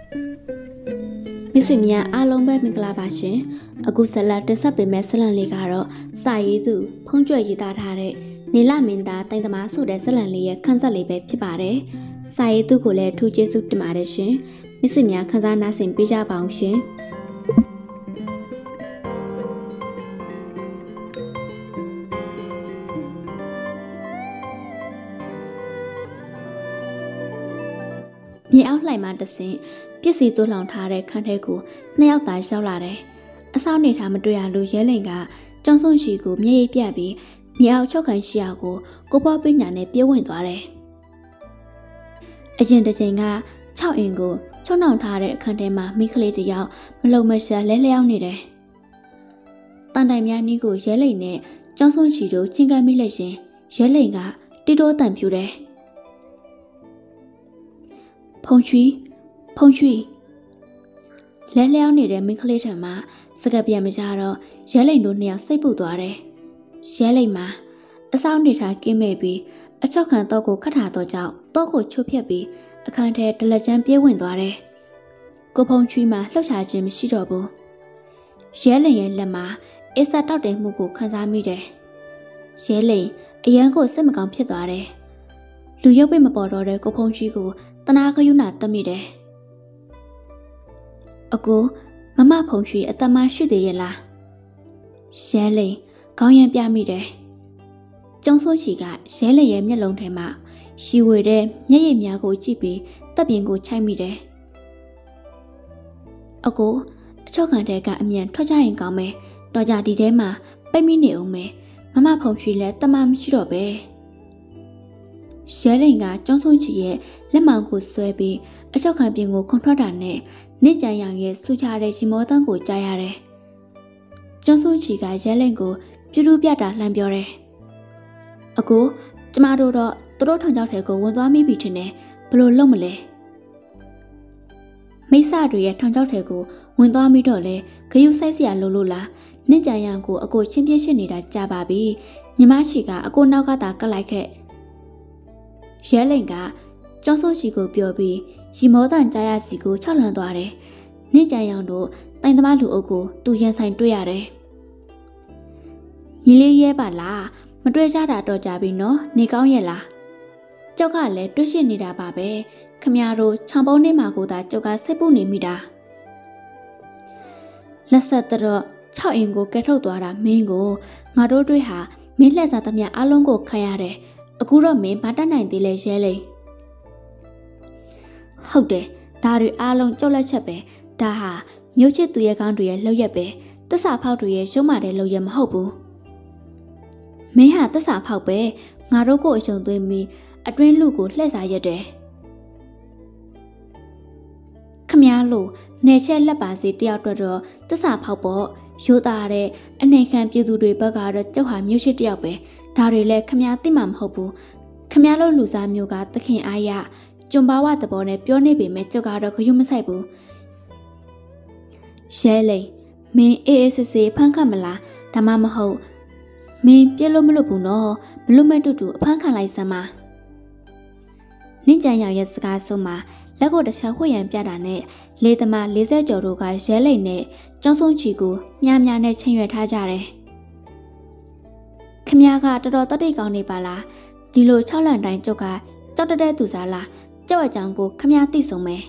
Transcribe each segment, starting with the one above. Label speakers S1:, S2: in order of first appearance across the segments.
S1: Missy along by Minglabashi, a good salad to sub in Messelan Ligaro, Saidu, Ponjo Yitare, Nila Minda, thank the Masu de Selanli, Kansali Peptibare, Saidu Gule to Jesu Timarishi, Missy Kazana Sim Pija Baushi. Ye out like Madison, Pissy to long tare, can't take you, nail die shall lade. A sound it Hamadria Lu Yelinga, Johnson Shiku, Mie Piabi, Ye out choke and shiago, go popping and a beer windware. Agenda Jenga, Chow Ingo, Chon out tare, Cantema, Miklete Yao, Melomasha Lele Nide. Tandamia Nigo, Yeline, Johnson Shido, Chinga Milation, Yelinga, Dido Tampure. Pontry. Let Leon need a Miklator ma, Sagabia Mijaro, Shelling do near Sabu Dore. Shelling ma, a sound it I came maybe, a chock and doggo catato jow, doggo chopiabi, a country to la champion windore. Go Pontry ma, look at Jim Shidobo. Shelling and Lama, is that out in Mugu Kazamide. Shelling, a young go semicom piedore. Do you be my border go Pontry go? Tanaka you not the mide. Ago, Mamma Pontry at the mash de yella. Shelley, Goyan Biamide. Johnson Shiga, Shelley and Yellow Tema. She would a Yay Miago Chippy, Tabingo Chimide. Ago, a chocandega and Yan Toja in Game, Doja di Dema, Bemini Ume, Mamma Pontry let the mam shirobe. Shellinga Johnson Chie, Lemango Swabi, a chocan bingo contradane, Ninja Yang Suchare Shimotango Jayare. Johnson Chiga Jelengo, Pirubiata Lambiore. Ago, Tomato, Trotantego, Wandami Bitine, Blue Lomele. Mesadu Tantotego, Wandami Dole, Kayu Saisia Lulula, Ninja Yango, a go championship Jababi, Nimashiga, a go Nagata like. Shellinga, Johnson Chico Biobi, Shimodan Jaya Sigo Chalandore, Ninja Yando, Tandamalu Ogo, Dujan Saint Duyare. Yili Bala, Madrejada Dojabino, Nikon Yella. Jogale, Dushinida Babe, Camiaro, Chambone Magoda, Joga Sebuni Mida. Lasatero, Chow Ingo, Ghetto Dora, Mingo, Mado Duha, Miles Atamia Alongo Kayare. A good me, Patana delay jelly. How de, Dari Along Jola Chape, Daha, Muche to your country, Loyabe, the sap how to ye, Shomade Loyam Hobu. May have the sap how be, Maroko is on doing me, a drain lugo, less I yade. Camialo, Nature Labasi, the outer door, the sap how bo, Shotare, and they can be to do Bagara, Joha Muche Diabe. Dari le Kamiati Mam Hobu, Kamialo Luza Muga, the King Aya, Jumbawa the bonnet, Bionebi, Metogara, Yumasabu. Shelley, me ASC Pankamala, Tamama Ho, me Pielomulubuno, Blumedu, Pankalai Sama. Ninja Yaska Soma, Lago the Shahui and Piadane, Letama, Liza Joruga, Shelley ne, Johnson Chigu, Yamyane Chenye Tajare. Kamiaga the daughter de Gaunibala, Dilo Chalandine Joka, Jota de Duzala, Jawajango, Kamiati Some.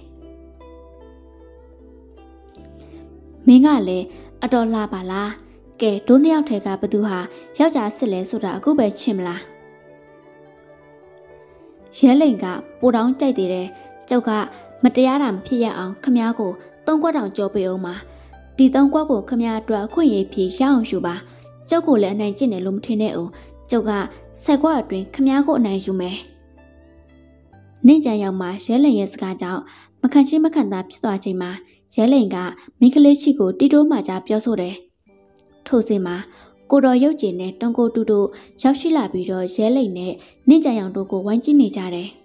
S1: Mingale, Adola Bala, Gay, Dunia Tega Baduha, Yaja Sile Suda, Gube Chimla. Shellinga, Budon Jadire, Joka, Matiaram Pia on Kamiago, Don't go down Jobioma. Di Don't go Kamiadra, Queen P. Shang Shuba. Jogo le 19 နဲ့ လုံးမထင်းတဲ့အိုကျုပ်ကဆက်ကွာအတွင်းခမည်းကိုအနိုင်ယူမယ်။နေ့ကြရောက်မှာရဲလိန်ရဲ့စကားကြောင့်မခံချင်းမခံသားဖြစ်သွားချိန်မှာရဲလိန်ကမိန်းကလေးချီကိုတီတိုးမှကြားပြောဆိုတယ်။ထို့စဉ်မှာကိုတော်ရုပ်ကျင်နဲ့တွန်ကိုတူတို့ရောက်ရှိလာပြီးတော့ရဲလိန်နဲ့နေ့ကြရောက်တို့ကိုဝိုင်းကြည့်နေကြတယ်။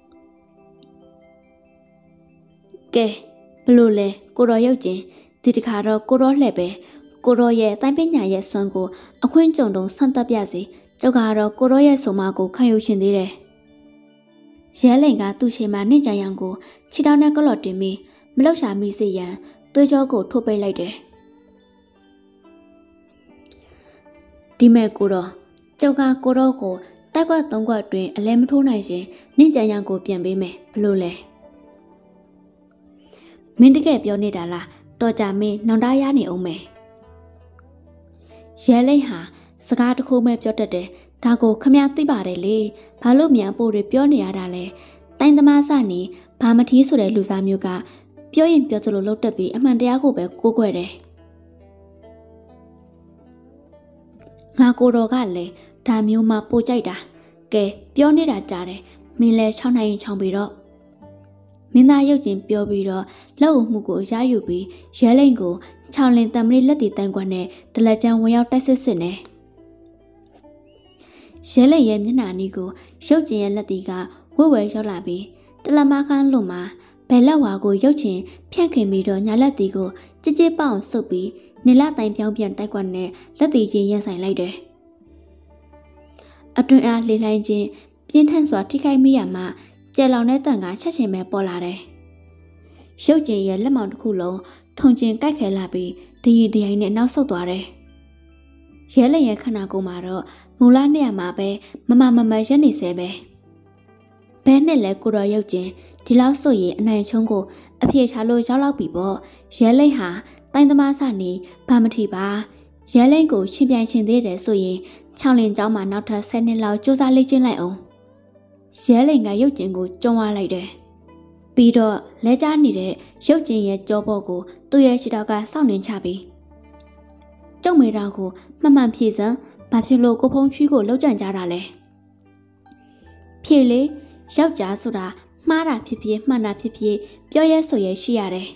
S1: ကဲဘလို့လဲကိုတော်ရုပ်ကျင်ဒီတခါတော့ကိုတော်လှဲ့ပဲကိုရောရဲ့တိုင်းပညာရဲ့စွမ်းကိုအခွင့်ကြုံတုံဆန့်တက်ပြစီကျောက်ကတော့ကိုရောရဲ့ဆိုမကိုခံယူရှင်သေးတယ်ရဲလိန်ကသူ့ချိန်မှာနှင့်ကြရောင်ကိုခြေထောက်နဲ့ကလော့တင်ပြီးမမလောက်ရှာမိစေရန်သွေးကြောကိုထုတ်ပိတ်လိုက်တယ်ဒီမဲ့ကိုတော့ကျောက်ကကိုတော့ကိုတိုက်ကွက်3ကွက်တွင်အလဲမထိုးနိုင်ရင်နင့်ကြံရံကိုပြန်ပေးမယ်ဘလို့လဲမင်းတကယ်ပြောနေတာလားတော်ကြမင်းနောင်တရနေအောင်မယ်ရဲလိမ့်ဟာစကားတစ်ခုမဲ့ပြောတတ်တယ်ဒါကိုခမရသိပါတယ်လေဘာလို့မြန်ပို့တွေပြောနေရတာလဲတိုင်းသမားစနေဘာမထီးဆိုတဲ့လူစားမျိုးကပြောရင်ပြောသလိုလုပ်တတ်ပြီးအမှန်တရားကိုပဲကိုးကွယ်တယ်ငါကိုတော်ကလည်းဒါမျိုးမှပို့ကြိုက်တာကဲပြောနေတာကြားတယ်မင်းလဲ6နိုင်ရင်6ပြီးတော့မင်းသားရုပ်ချင်းပြောပြီးတော့လက်အုပ်မှုကိုရယူပြီးရဲလိမ့်ကို6လင်တံမရီလက်တီတန်းကွက်နဲ့ဒလက်ချန်ဝင်ရောက်တိုက်စစ်နေရဲလိမ့်ရဲ့မျက်နှာနီးကိုရုပ်ချင်းရဲ့လက်တီကဝဲဝဲရောက်လာပြီးတလမခန်းလွန်မှာဘယ်လက်ဝါကိုရုပ်ချင်းဖြန့်ခင်ပြီးတော့ညာလက်တီကိုကြစ်ကြစ်ပေါအောင်ဆုပ်ပြီးနေလတိုင်ပြောင်းပြန်တိုက်ကွက်နဲ့လက်တီချင်းရင်ဆိုင်လိုက်တယ်အတွင်အားလေလှိုင်းခြင်းပြင်းထန်စွာထိခိုက်မိရမှကျဲလောင်တဲ့တန်ကချက်ချင်းပဲပေါ်လာတယ်ရုပ်ချင်းရဲ့လက်မောင်တစ်ခုလုံးထုံကျင်ကိုက်ခဲလာပြီးတရီတရိုင်းနဲ့နောက်ဆုတ်သွားတယ်ရဲလျက်ခဏကိုမှာတော့မူလနေရာမှာပဲမရက်နေစေပဲဘဲနဲ့လဲကိုတော်ရုပ်ချင်းဒီလောက်ဆိုရင်အနိုင်ချုံးကိုအပြေချလို့ရောက်လောက်ပြီပေါ့ရဲလိမ့်ဟာတိုင်းသမားစနေဘာမထီပါရဲလိမ့်ကိုရှင်ပြန်ရှင်သေးတယ်ဆိုရင်6လင်ကျောင်းမှာနောက်ထပ်10နှစ်လောက်စူးစမ်းလေ့ကျင့်လိုက်အောင်ရဲလိမ့်ကရုပ်ချင်းကိုကျုံသွားလိုက်တယ်ပြီးတော့လဲကျနေတဲ့ရုပ်ချင်းရဲ့ကြောပေါ်ကိုသူ့ရဲ့ခြေထောက်ကစောင့်နေချပြီးကျုံမေတော်ကိုမှန်ဖြေစမ်းဘာဖြစ်လို့ကိုဖုံးချွေးကိုလှုပ်ကြံကြတာလဲဖြေလေယောက်ျားဆိုတာမှားတာဖြစ်ဖြစ်မှန်တာဖြစ်ဖြစ်ပြောရဲဆိုရဲရှိရတယ်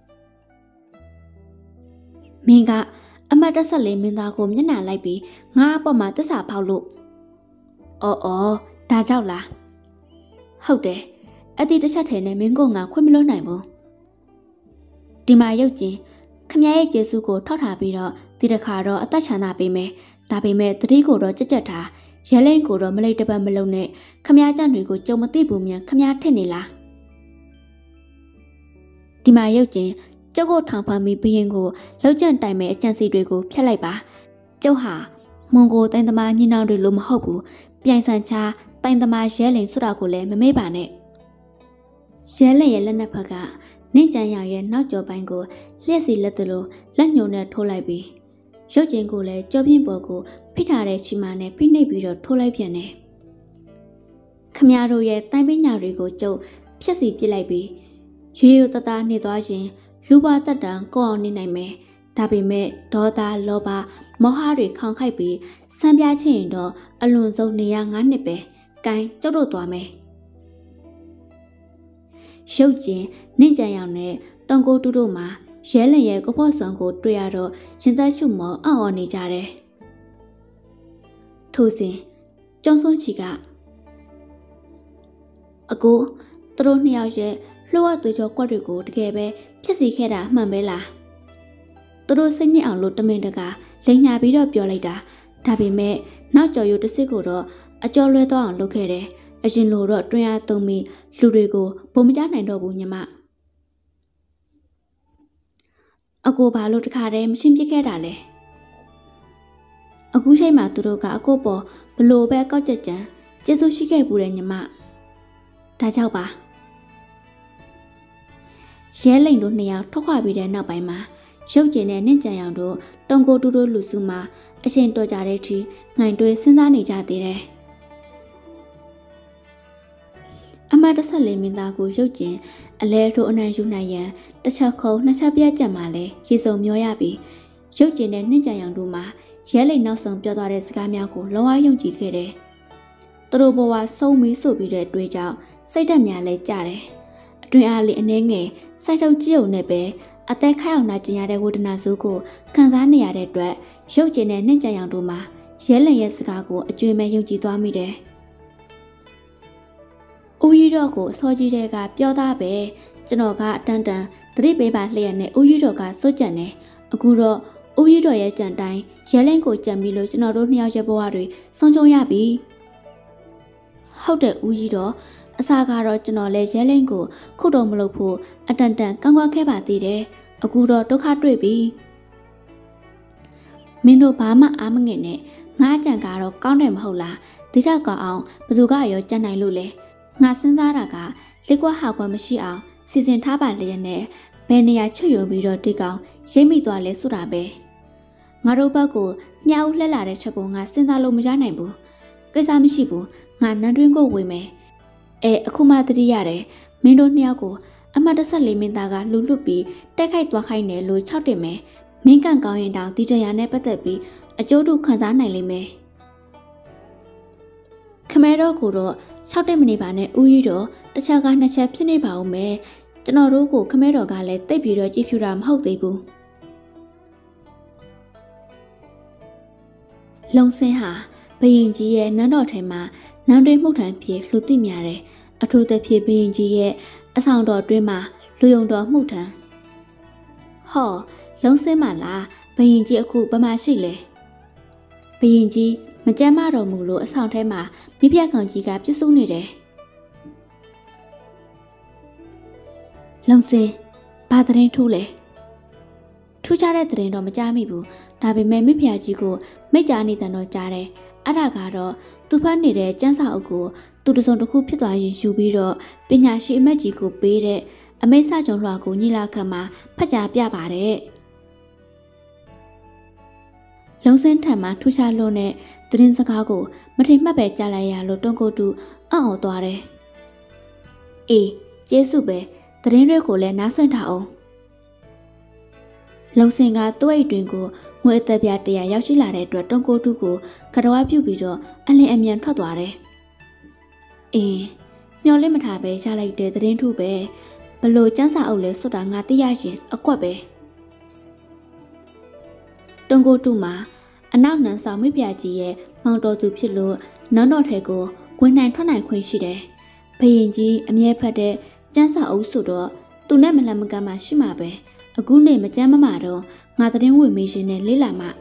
S1: မင်းကအမတ်14မင်းသားကိုမျက်နှာလိုက်ပြီးငါ့အပေါ်မှာသစ္စာဖောက်လို့အော်ဒါကြောက်လားဟုတ်တယ်အတိတစ်ချက်ထဲနဲ့မင်းကငါခွင့်မလို့နိုင်ဘူးဒီမှာရုပ်ချင်းခမရဲ့ကျေးဇူးကိုထောက်ထားပြီးတော့ဒီတစ်ခါတော့အသက်ချမ်းသာပေးမယ်ဒါပေမဲ့တတိကိုတော့ကြက်ကြက်ထားရဲလိမ့်ကိုတော့မလိတ်တပတ်မလုံးနဲ့ခမကြံတွေကိုကြုံမသိဘူးမြန်ခမထစ်နေလားဒီမှာရုပ်ချင်းကျုပ်ကိုထောင်ဖမ်းပြီးဘရင်ကိုလောက်ကျန့်တိုင်မဲ့အကြံစီတွေကိုဖျက်လိုက်ပါကျုပ်ဟာမွန်ကိုတိုင်းသမားညှိနှောင်းတွေလို့မဟုတ်ဘူးပြိုင်ဆန်ချတိုင်းသမားရဲလိန်ဆိုတာကိုလည်းမမေ့ပါနဲ့ရဲလိန်ရဲ့လက်နက်ဖက်ကနင့်ကြံရရဲ့နောက်ကျော်ပိုင်းကိုလျှက်စီလက်သလိုလက်ညှိုးနဲ့ထိုးလိုက်ပြီးရုပ်ချင်းကိုလည်းကြောပြင်းပေါ်ကိုဖိထားတဲ့ချီမာနဲ့ဖိနှိပ်ပြီးတော့ထိုးလိုက်ပြန်တယ်ခမရတို့ရဲ့တိုင်းပညာတွေကိုကျုပ်ဖြက်စီပစ်လိုက်ပြီးရွေရွတသားနေသွားရင်လူပါတက်တန်ကောအောင်နေနိုင်မယ်ဒါပေမဲ့ဒေါသလောဘမောဟတွေခေါင်ခိုက်ပြီးစံပြချင်ရင်တော့အလွန်ဆုံးနေရ9နှစ်ပဲ။ကိုင်းကျုပ်တို့သွားမယ်။ရုပ်ကျင်နှင့်ကြံရောင်နဲ့တောင်ကိုတူတို့မှာရဲလင်ရဲ့ကဖော့စွန်ကိုတွေ့ရတော့ရင်သက်ရှုမောအော်နေကြတယ်။ထိုစဉ်ကျုံစွန်းချီကအကိုသူတို့နှစ်ယောက်ရဲ့လှုပ်ဝသွေးကြောကွက်တွေကိုတကယ်ပဲဖြည့်ဆည်းခဲ့တာမှန်ပဲလားသူတို့စိတ်နစ်အောင်လို့တမင်တကာလိန်ညာပြီးတော့ပြောလိုက်တာဒါပေမဲ့နောက်ကျော်ရိုးတစ်စစ်ကိုတော့အကျော်လွဲသွားအောင်လုပ်ခဲ့တယ်အရင်လိုတော့တွင်အားသုံးပြီးလူတွေကိုဘုံမကြနိုင်တော့ဘူးညီမအကိုဘာလို့တခါတည်းမရှင်းပြခဲ့တာလဲအခုချိန်မှာသူတို့ကအကိုပေါ်ဘလို့ပဲကောက်ကြက်ကြံကျေးဇူးရှိခဲ့ဘူးတဲ့ညီမဒါကြောင့်ပါရဲလိန်တို့နှစ်ယောက်ထွက်ခွာပြီးတဲ့နောက်ပိုင်းမှာရုပ်ကျင်တဲ့နှင့်ကြံရောင်တို့တုံကိုတူတို့လူစုမှာအချိန်တော်ကြတဲ့အထိငိုင်တွေးစဉ်းစားနေကြသေးတယ်အမတ်14မင်းသားကိုရုပ်ကျင်အလဲထိုးအနိုင်ယူနိုင်ရန်တစ်ချက်ခုံနှစ်ချက်ပြတ်ကြံမှာလဲရေစုံမျောရပြီးရုပ်ကျင်တဲ့နှင့်ကြံရောင်တို့မှာရဲလိန်နောက်ဆုံးပြောသွားတဲ့စကားများကိုလုံးဝယုံကြည်ခဲ့တယ်သူတို့ဘဝဆုံးပြီးဆိုပြီးတဲ့အတွေ့အကြောင်းစိတ်ဓာတ်များလဲကြတယ်အတွင်အားလေးအနှဲငယ်စိုက်ထုတ်ကြည့်ုံနဲ့ပဲအသက်ခိုက်အောင်နာကျင်ရတဲ့ဝေဒနာဆိုးကိုခံစားနေရတဲ့အတွက်ရုပ်ကျင်တဲ့နှင့်ကြံရောင်တို့မှာရဲလင်ရဲ့စကားကိုအကျွေးမဲ့ယုံကြည်သွားမိတယ်။ဦးရီတော်ကိုအစောကြီးတဲ့ကပြောသားပဲကျွန်တော်ကအတန်တန်သတိပေးပါလျက်နဲ့ဦးရီတော်ကစိုးကြံတယ်။အခုတော့ဦးရီတော်ရဲ့ကြံတိုင်းရဲလင်ကိုကြံပြီးလို့ကျွန်တော်တို့နှစ်ယောက်ရဲ့ဘဝတွေဆုံးချုံရပြီ။ဟုတ်တယ်ဦးရီတော်အစားကတော့ကျွန်တော်လည်းရဲလင်းကိုခုတော့မလုပ်ဖို့အတန်တန်ကန့်ကွက်ခဲ့ပါသေးတယ်အခုတော့ဒုက္ခတွေ့ပြီမင်းတို့ဘာမှအားမငယ်နဲ့ငါအကြံကတော့ကောင်းတယ်မဟုတ်လားဒီထက်ကောင်းအောင်ဘယ်သူကရောကြံနိုင်လို့လဲငါစဉ်းစားတာကလက်ကွက်ဟာကွက်မရှိအောင်စီစဉ်ထားပါလျက်နဲ့ဘယ်နေရာချွတ်ယူပြီးတော့ဒီကောင်ရိပ်မိသွားလဲဆိုတာပဲငါတို့ဘက်ကမြားဦးလှက်လာတဲ့ချက်ကိုငါစဉ်းစားလို့မရနိုင်ဘူးကိစ္စမရှိဘူးငါနန်းတွင်းကိုဝင်မယ်အခုမှတတိရတယ်မင်းတို့နှစ်ယောက်ကိုအမှတ်14မင်းသားကလှူလွတ်ပြီးတိုက်ခိုက်သွားခိုင်းတယ်လို့6တင်မယ်မင်းကန်ကောင်းရင်တောင်ဒီတရားနဲ့ပတ်သက်ပြီးအကျိုးတူခံစားနိုင်လိမ့်မယ်ခမဲတော့ကိုတော့6တင်မနေပါနဲ့ဦးကြီးတော့တစ်ချက်က2ချက်ဖြစ်နေပါဦးမယ်ကျွန်တော်တို့ကိုခမဲတော်ကလည်းတိတ်ပြီးတော့ကြည့်ဖြူတာမဟုတ်သေးဘူးလုံစင်းဟာဘရင်ကြီးရဲ့နန်းတော်ထဲမှာနန်းတွင်မှုထမ်းဖြစ်လှူသိများတယ်အထူးသဖြင့်ဘရင်ကြီးရဲ့အဆောင်တော်တွင်မှာလူယုံတော်မှုထမ်းဟောလုံစင်းမလားဘရင်ကြီးအခုဘမရှိလဲဘရင်ကြီးမကြမ်းမတော်မူလို့အဆောင်ထဲမှာမိဖုရားကောင်ကြီးကပြစ်စုနေတယ်လုံစင်းဘာသတင်းထူးလဲထူးခြားတဲ့သတင်းတော့မကြားမိဘူးဒါပေမဲ့မိဖုရားကြီးကိုမိတ်ကြားနေတဲ့တော့ကြားတယ်အဲ့ဒါကတော့သူဖတ်နေတဲ့ကျန်းစာအုပ်ကိုသူတစုံတစ်ခုဖြစ်သွားရင်ယူပြီးတော့ပညာရှိအမတ်ကြီးကိုပေးတဲ့အမိတ်ဆကြုံလွှာကိုညီလာခံမှာဖတ်ကြားပြပါတယ်လုံစင်းထံမှာထူးခြားလို့နဲ့သတင်းစကားကိုမထင်မှတ်ပဲကြားလိုက်ရလို့တွန်းကိုတူအံ့ဩသွားတယ်အေးကျေးဇူးပဲသတင်းတွေကိုလည်းနားဆွင့်ထားအောင်လုံစင်ကသူ့အိတ်တွင်ကိုငွေအသက်ပြ100ရောက်ရှိလာတဲ့အတွက်တွန်းကိုတူကိုကတော်ဝပြုတ်ပြီးတော့အလင်းအမြန်ထွက်သွားတယ်။မျောလင့်မထားပဲရလိုက်တဲ့သတင်းထုပဲဘလို့ကျန်းစာအုပ်လဲစွတ်တာငါသိရရင်အကွက်ပဲ။တွန်းကိုတူမှာအနောက်နန်းဆောင်မိဖုရားကြီးရဲ့မောင်တော်သူဖြစ်လို့နန်းတော်ထဲကိုဝင်နိုင်ထွက်နိုင်ခွင့်ရှိတယ်။ဘရင်ကြီးအမြဲဖတ်တဲ့ကျန်းစာအုပ်ဆိုတော့သူနဲ့မလန်မကမ်းမှရှိမှာပဲ။အခုနေမကြမ်းမမာတော့ငါသတင်းဝင်မေးရှင်နဲ့လေးလာမှ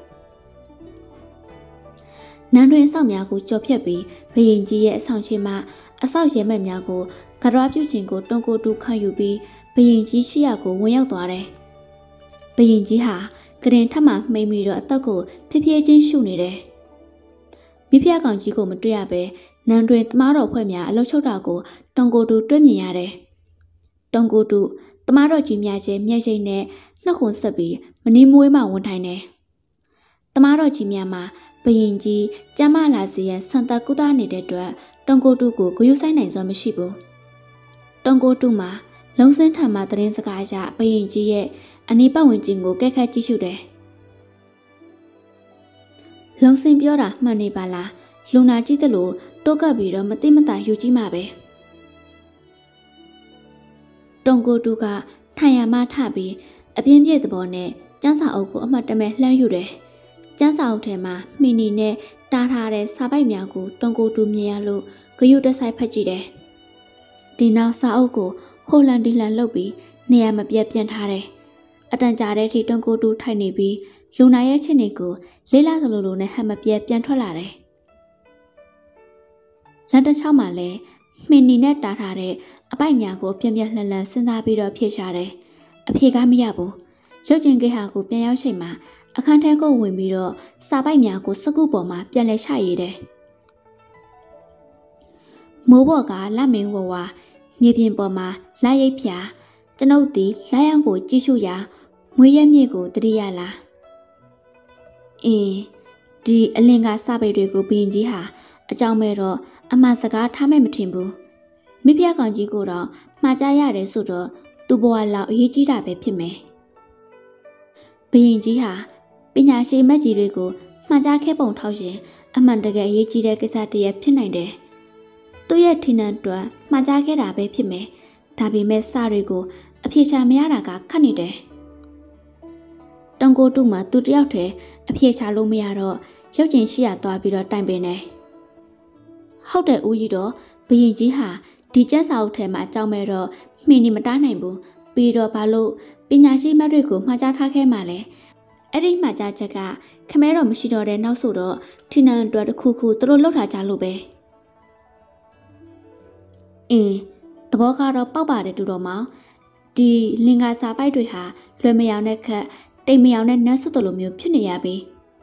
S1: နန်းတွင်အဆောက်များကိုကြော်ဖြတ်ပြီးဘရင်ကြီးရဲ့အဆောင်ချင်းမှအဆောက်ရဲမက်များကိုကတော်ပြုတ်ခြင်းကိုတွန်းကိုတူခံယူပြီးဘရင်ကြီးရှိရာကိုဝင်ရောက်သွားတယ်။ဘရင်ကြီးဟာကရင်ထပ်မှမှိန်ပြီးတော့အသက်ကိုဖြည်းဖြည်းချင်းရှုနေတယ်။မိဖုရားကောင်ကြီးကိုမတွေ့ရပဲနန်းတွင်သမားတော်ဖွဲ့များအလုချုပ်တာကိုတွန်းကိုတူတွေ့မြင်ရတယ်။တွန်းကိုတူသမားတော်ကြီးများရဲ့မျက်ရည်နဲ့နှုတ်ခွန်းဆက်ပြီးမနီးမွေးမှဝန်ထိုင်တယ်။သမားတော်ကြီးများမှာဘရင်ကြီးကျမ်းမာလာစေရန်ဆန်သက်ကုသနေတဲ့အတွက်တွန်ကိုတူကိုဂရုစိုက်နိုင်စွာမရှိဘူး။တွန်ကိုတူမှာလုံစင်းထံမှသတင်းစကားအရဘရင်ကြီးရဲ့အနီးပတ်ဝန်းကျင်ကိုကဲခတ်ကြည့်ရှုတယ်။လုံစင်းပြောတာမှန်နေပါလား။လူနာကြည့်သလိုတိုးကပ်ပြီးတော့မတိမတာယူကြည့်မှပဲ။တွန်ကိုတူကထိုင်ရမှထပြီးအပြင်းပြည့်သဘောနဲ့ကျန်းစာအုပ်ကိုအမှတ်တမဲ့လှမ်းယူတယ်။ကျန်းစာအုပ်ထဲမှာမှီနီနဲ့တားထားတဲ့စာပိုက်များကိုတွန်ကိုတူမြင်ရလို့ဂရုတစိုက်ဖတ်ကြည့်တယ်။ဒီနောက်စာအုပ်ကိုဟိုလန်ဒီလန်လှုပ်ပြီးနေရာမပြတ်ပြန်ထားတယ်။အတန်ကြာတဲ့အထိတွန်ကိုတူထိုင်နေပြီးလူနာရဲ့ချင်းတွေကိုလေးလာသလိုလိုနဲ့ဟန်မပြတ်ပြန်ထွက်လာတယ်။လက်တစ်ချောင်းမှာလည်းမှီနီနဲ့တားထားတဲ့အပိုက်များကိုပြင်းပြလှန်လှန်စဉ်းစားပြီးတော့ဖြေရှာတယ်။အဖြေကမရဘူး။ရုပ်ကျင်ကိဟာကိုပြန်ရောက်ချိန်မှာအခန်းထဲကိုဝင်ပြီးတော့စာပိုက်များကိုစကုပေါ်မှာပြန်လဲချရည်တယ်။မိုးပေါ်ကလက်မင်းဝဝမြေပြင်ပေါ်မှာလက်ရိပ်ဖြာကျွန်ုပ်သည်လက်ရောင်ကိုကြည့်ရှုရာမွေးရက်မြစ်ကိုတတိယလားဒီအလင်ကစာပေတွေကိုဘရင်ကြီးဟာအကြောင်းမဲ့တော့အမှန်စကားထားမဲ့မထင်ဘူးမိဖုရားကောင်ကြီးကိုတော့မှားကြရတယ်ဆိုတော့သူ့ဘဝလောက်အရေးကြီးတာပဲဖြစ်မယ်ဘရင်ကြီးဟာပညာရှိမက်ကြီးတွေကိုမှားကြခဲ့ပုံထောက်ရင်အမှန်တကယ်အရေးကြီးတဲ့ကိစ္စတည်းဖြစ်နိုင်တယ်သူ့ရဲ့ထင်နှံအတွက်မှားကြခဲ့တာပဲဖြစ်မယ်ဒါပေမဲ့စာတွေကိုအဖြေရှာမရတာကခက်နေတယ်တွန်ကိုတူမှာသူတယောက်တည်းအဖြေရှာလို့မရတော့ရုပ်ကျင်ရှိရသွားပြီးတော့တိုင်ပင်တယ်ဟုတ်တယ်ဦးကြီးတော့ဘရင်ကြီးဟာဒီကျက်စာအုပ်ထဲမှာအကြောင်းမဲ့တော့မှီနေမတားနိုင်ဘူးပြီးတော့ဘာလို့ပညာရှိမက်တွေကိုမှားကြားထားခဲ့မှလဲအဲ့ဒီမှားကြားချက်ကခမဲတော်မရှိတော့တဲ့နောက်ဆိုတော့ထင်းနန်အတွက်တစ်ခုခုသူတို့လှုပ်ထားကြလို့ပဲတဘောကတော့ပေါက်ပါတယ်တူတော်မောင်ဒီလင်္ကာစာပိုက်တွေဟာလွယ်မယောင်တဲ့ခက်တိတ်မယောင်တဲ့နတ်စွတ်တော်လိုမျိုးဖြစ်နေရပြီ